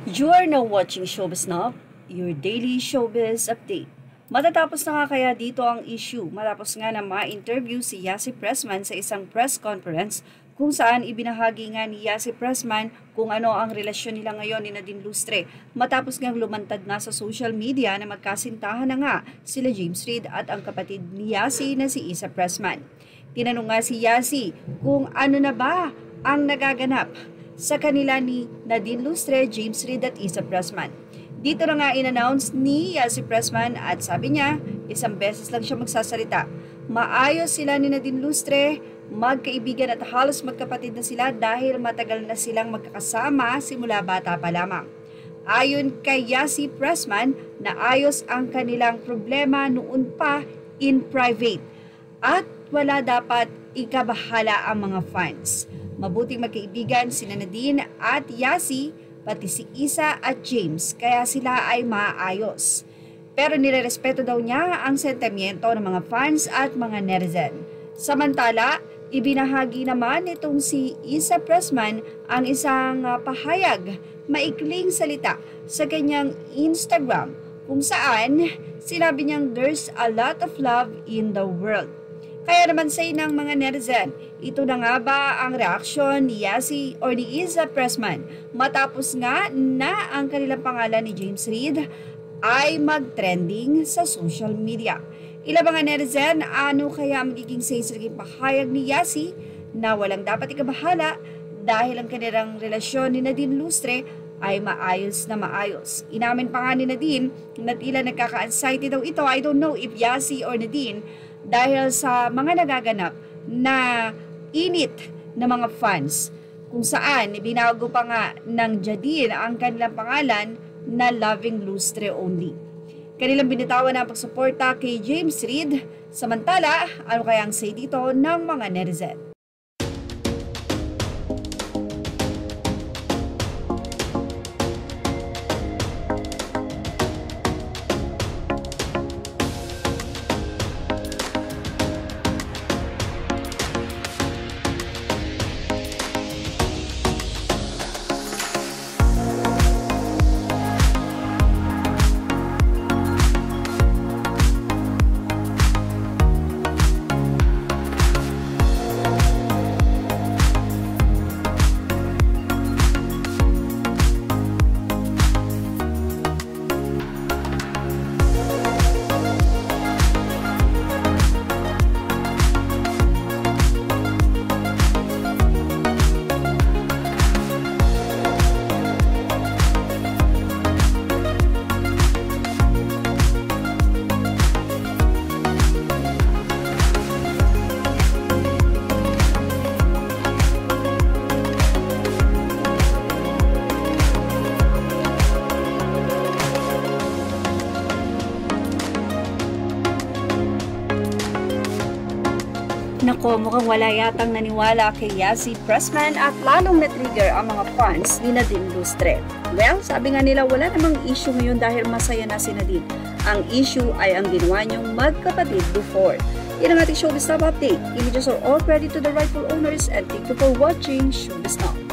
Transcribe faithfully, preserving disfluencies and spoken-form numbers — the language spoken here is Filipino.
You are now watching Showbiz Now, your daily showbiz update. Matatapos na nga kaya dito ang issue matapos nga na ma-interview si Yassi Pressman sa isang press conference kung saan ibinahagi nga ni Yassi Pressman kung ano ang relasyon nila ngayon ni Nadine matapos nga lumantad nga sa social media na magkasintahan na nga sila James Reid at ang kapatid ni Yassi na si Issa Pressman. Tinanong nga si Yassi kung ano na ba ang nagaganap sa kanila ni Nadine Lustre, James Reid at Issa Pressman. Dito na nga in-announce ni Yassi Pressman at sabi niya, isang beses lang siya magsasalita. Maayos sila ni Nadine Lustre, magkaibigan at halos magkapatid na sila dahil matagal na silang magkakasama simula bata pa lamang. Ayon kay Yassi Pressman, naayos ang kanilang problema noon pa in private at wala dapat ikabahala ang mga fans. Mabuting magkaibigan sina Nadine at Yassi, pati si Issa at James, kaya sila ay maayos. Pero nirerespeto daw niya ang sentimiento ng mga fans at mga netizen. Samantala, ibinahagi naman itong si Issa Pressman ang isang uh, pahayag, maikling salita sa kanyang Instagram kung saan sinabi niyang there's a lot of love in the world. Kaya naman say ng mga netizen, ito na nga ba ang reaksyon ni Yassi or ni Issa Pressman matapos nga na ang kanilang pangalan ni James Reid ay mag-trending sa social media. Ilang mga netizen, ano kaya magiging say sa naging pahayag ni Yassi na walang dapat ikabahala dahil ang kanilang relasyon ni Nadine Lustre ay maayos na maayos. Inamin pa nga ni Nadine na tila nagkaka-anxiety daw ito. I don't know if Yassi or Nadine dahil sa mga nagaganap na init na mga fans kung saan ibinago pa nga ng Jadine ang kanilang pangalan na Loving Lustre Only. Kanilang binitawan ang pagsuporta kay James Reid. Samantala, ano kaya ang say dito ng mga netizen? Nako, mukhang wala yatang naniwala kay Yassi Pressman at lalong na-trigger ang mga fans ni Nadine Lustre. Well, sabi nga nila wala namang issue ngayon dahil masaya na si Nadine. Ang issue ay ang ginawa niyong magkapatid before. Yan ang ating Showbiz Now update. Images are all credit to the rightful owners and thank you for watching Showbiz Now.